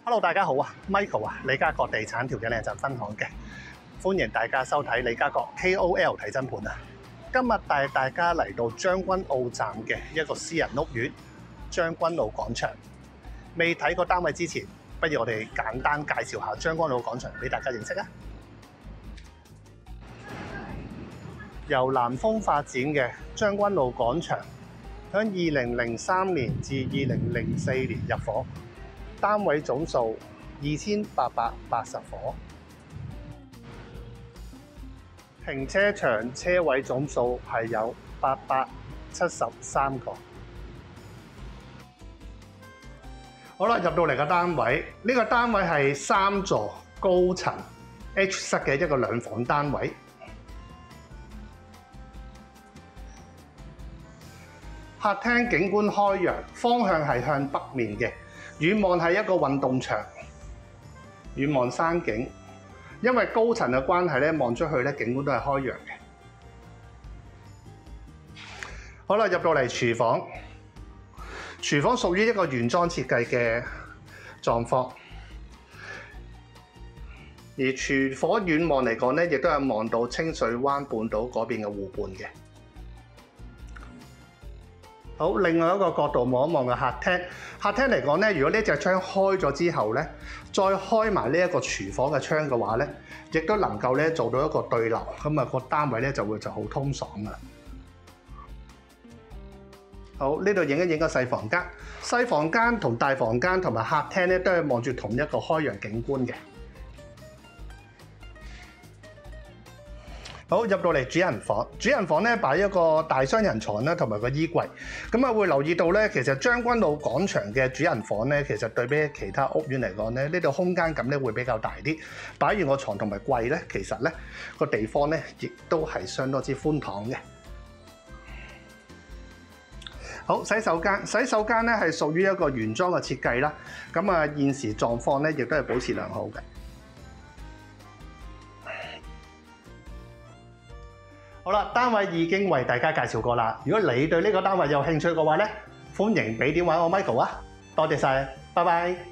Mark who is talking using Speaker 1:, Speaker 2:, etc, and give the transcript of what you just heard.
Speaker 1: Hello， 大家好啊 ，Michael 啊，李家國地產條件靚就分享嘅，歡迎大家收睇李家國 KOL 睇真盤啊！今日帶大家嚟到將軍澳站嘅一個私人屋苑將軍澳廣場。未睇過單位之前，不如我哋簡單介紹下將軍澳廣場俾大家認識啊！由南豐發展嘅將軍澳廣場，響2003年至2004年入伙，單位總數2880伙，停車場車位總數係有873個。好啦，入到嚟個單位，呢個單位係3座高層 H 室嘅一個兩房單位。客廳景觀開揚，方向係向北面嘅，遠望係一個運動場，遠望山景。因為高層嘅關係咧，望出去咧景觀都係開揚嘅。好啦，入到嚟廚房，廚房屬於一個原裝設計嘅狀況，而廚房遠望嚟講咧，亦都係望到清水灣半島嗰邊嘅湖畔嘅。好，另外一個角度望一望嘅客廳。客廳嚟講咧，如果呢隻窗開咗之後咧，再開埋呢一個廚房嘅窗嘅話咧，亦都能夠咧做到一個對流，咁啊個單位咧就好通爽噶啦。好，呢度影一影個細房間。細房間同大房間同埋客廳咧，都係望住同一個開揚景觀嘅。好，入到嚟主人房，主人房咧擺一個大雙人床啦，同埋個衣櫃。咁啊會留意到咧，其實將軍澳廣場嘅主人房咧，其實對比其他屋苑嚟講咧，呢度空間感咧會比較大啲。擺完個床同埋櫃咧，其實咧個地方咧亦都係相當之寬敞嘅。好，洗手間，洗手間咧係屬於一個原裝嘅設計啦。咁啊現時狀況咧亦都係保持良好嘅。好啦，單位已經為大家介紹過啦。如果你對呢個單位有興趣嘅話咧，歡迎俾電話我 Michael 啊，多謝晒，拜拜。